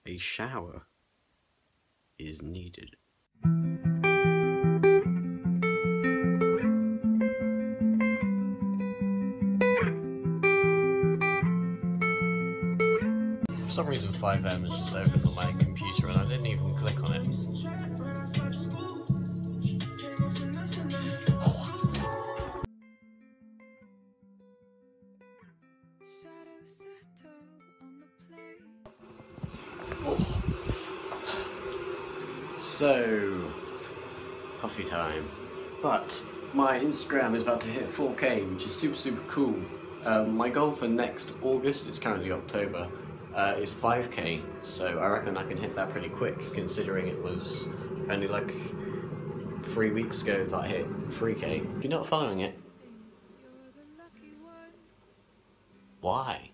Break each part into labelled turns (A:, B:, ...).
A: A shower is needed. For some reason 5M has just opened on my computer and I didn't even click on it. So, coffee time. But my Instagram is about to hit 4K, which is super cool. My goal for next August, it's currently October, is 5K. So I reckon I can hit that pretty quick, considering it was only like 3 weeks ago that I hit 3K. If you're not following it, why?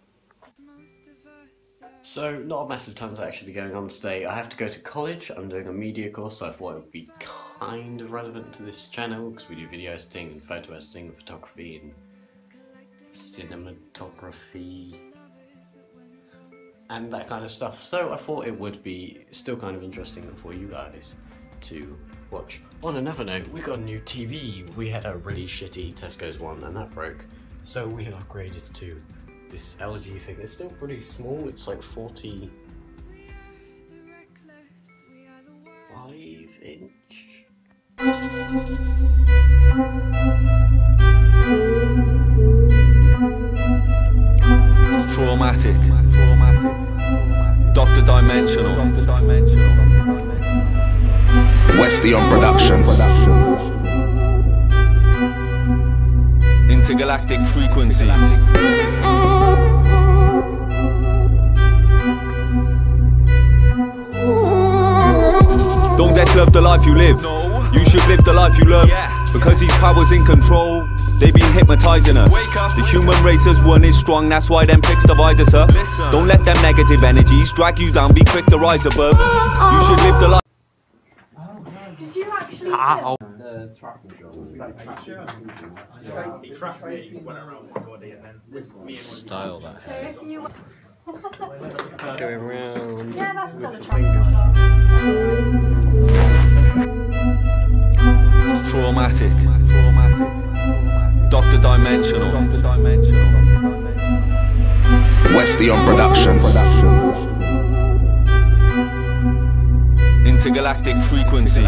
A: So, not a massive tons actually going on today. I have to go to college. I'm doing a media course, so I thought it would be kind of relevant to this channel because we do video editing and photo editing and photography and cinematography and that kind of stuff. So I thought it would be still kind of interesting for you guys to watch. On another note, we got a new TV. We had a really shitty Tesco's one and that broke. So we had upgraded to this LG thing. It's still pretty small, it's like 45 inch.
B: Traumatic. Dr. Dimensional.
C: Westion Productions.
B: Intergalactic frequencies. Don't just love the life you live. You should live the life you love. Because these powers in control, they been hypnotizing us. The human race as one is strong, that's why them pricks divide us up. Don't let them negative energies drag you down, be quick to rise above. You should live the life.
D: Did you actually
E: The track controls. He tracked me, went around with body, and then me and
A: Style that.
D: So if you
A: Going around.
D: yeah, that's still a track control.
B: Traumatic. Dr. Dimensional.
C: Westion Productions.
B: Intergalactic frequencies.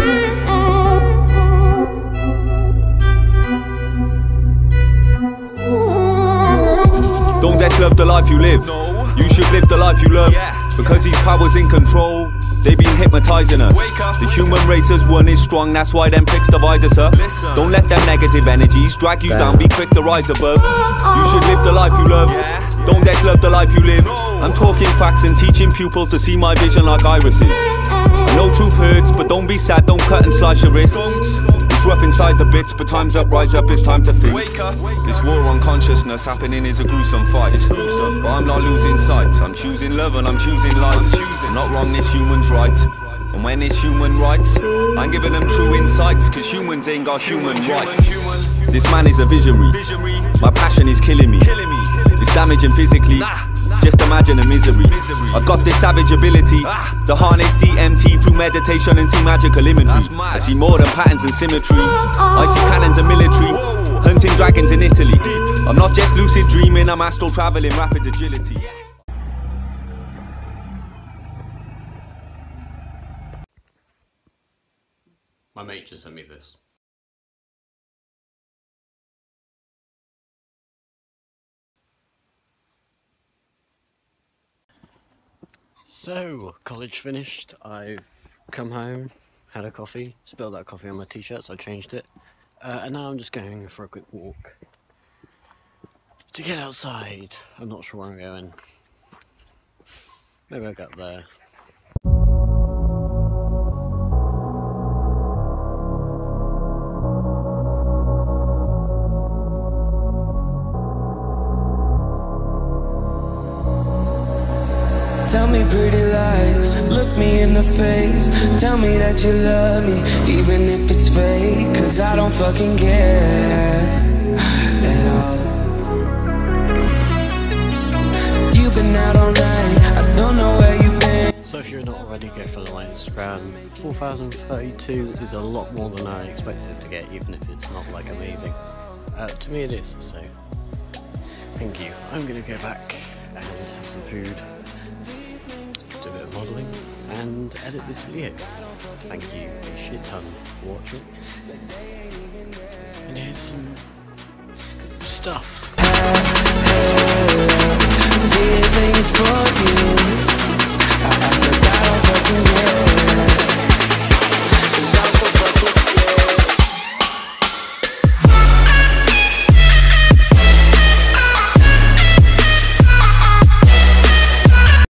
B: Don't just love the life you live. You should live the life you love. Because these powers in control, they been hypnotizing us. The human race as one is strong, that's why them pricks divide us up. Don't let them negative energies drag you down, be quick to rise above. You should live the life you love. Don't just love the life you live. I'm talking facts and teaching pupils to see my vision like irises. I know truth hurts, but don't be sad, don't cut and slice your wrists. It's rough inside the bits, but time's up, rise up, it's time to think. This war on consciousness happening is a gruesome fight. But I'm not losing sight, I'm choosing love and I'm choosing light. I'm not wrong, this human's right. And when it's human rights, I'm giving them true insights, cause humans ain't got human rights. This man is a visionary, my passion is killing me. It's damaging physically, just imagine the misery. I've got this savage ability to harness DMT through meditation and see magical imagery. I see more than patterns and symmetry. I see cannons and military, hunting dragons in Italy. I'm not just lucid dreaming, I'm astral traveling, rapid agility.
A: My mate just sent me this. So, college finished, I've come home, had a coffee, spilled that coffee on my t-shirt so I changed it, and now I'm just going for a quick walk to get outside. I'm not sure where I'm going, maybe I'll go up there.
F: Tell me pretty lies, look me in the face. Tell me that you love me, even if it's fake. Cause I don't fucking care at all. You've been out all night, I don't know where you've been.
A: if you're not already, go follow my Instagram. 4,032 is a lot more than I expected to get, even if it's not like amazing. To me it is, so thank you. I'm gonna go back and have some food, do a bit of modelling, and edit this video. Thank you a shit ton for watching. And here's some stuff.
F: Feelings for you.